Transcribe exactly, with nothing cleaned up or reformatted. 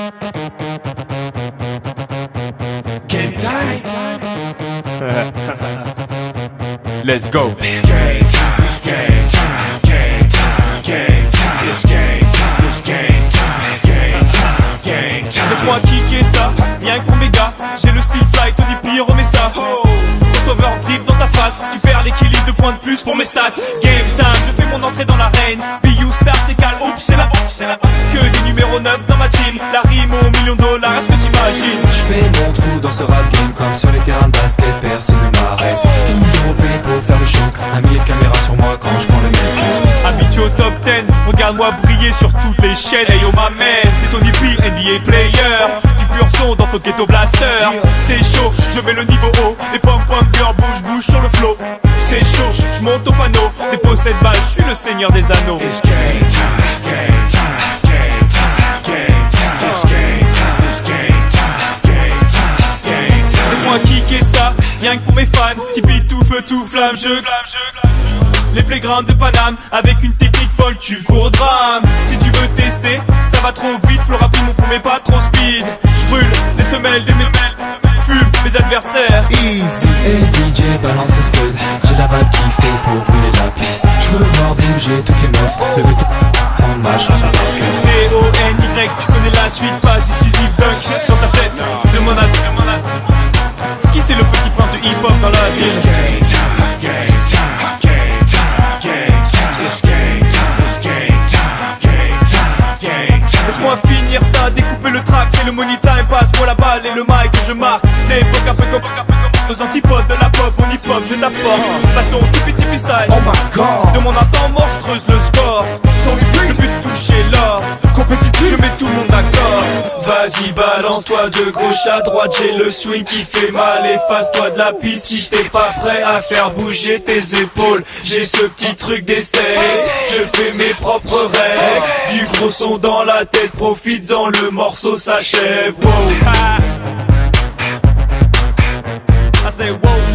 Game time. Let's go. Game time. It's game time. Game time. Game time. It's game time. It's game time. Game time. Game time. Laisse-moi kicker ça, rien que pour mes gars. J'ai le style fly, Tony P, remets ça. Crossover drip dans ta face. Tu perds l'équilibre, de points de plus pour mes stats. Game time, je fais mon entrée dans l'arène. B U start et cal, oups, c'est la que des numéros neuf dans ma team. La rime au million de dollars, est-ce que t'imagines? Je fais mon trou dans ce rap game comme sur les terrains de basket, personne ne m'arrête. Toujours au P pour faire le show, un millier de caméras sur moi quand je prends le micro. Habitué au top dix, regarde-moi briller sur toutes les chaînes. Hey yo ma mère, c'est Tony P, N B A player. Du pur son dans ton ghetto blaster. C'est chaud, je mets le niveau haut. Les pom pom girls bouge bouge sur le flow. C'est chaud, je monte au panneau. Dépose cette balle, je suis le seigneur des anneaux. It's game time. It's game time. Game time. Game time. It's game time. It's game time. Game time. Game time. Laisse-moi kicker ça, rien que pour mes fans. Tipeee tout feu tout flamme, je les playgrounds de Paname, avec une technique folle, tu cours au drame. Si tu veux tester, ça va trop vite. Flow rapide, mon premier pas trop speed. Je brûle les semelles de mes fume mes adversaires. Easy. Et D J balance le scud, j'ai la vibe qu'il faut pour brûler la piste. Je veux voir bouger toutes les meufs, lever tout, prendre ma chanson par cœur. T O N Y, tu connais la suite, passe décisive, dunk sur ta tête. Demande à demande à qui c'est le petit prince du hip-hop dans la It's ville. game time. It's game time. Game time. Game time. It's game time. It's game time. Game time. Game time. Laisse-moi finir ça, découper le track, c'est le money time. Passe-moi la balle et le mic que je marque. L'époque un peu comme aux antipodes de la pop, mon hip-hop je t'apporte. Façon tipi tipi style. Oh my god. Demande un temps mort, je creuse le score. Le but de toucher l'or. Compétitif. Je mets tout le monde d'accord. Vas-y balance-toi de gauche à droite. J'ai le swing qui fait mal. Efface-toi de la piste si t'es pas prêt à faire bouger tes épaules. J'ai ce petit truc des States. Je fais mes propres règles. Du gros son dans la tête. Profite-en, le morceau s'achève. Wow. I say wow.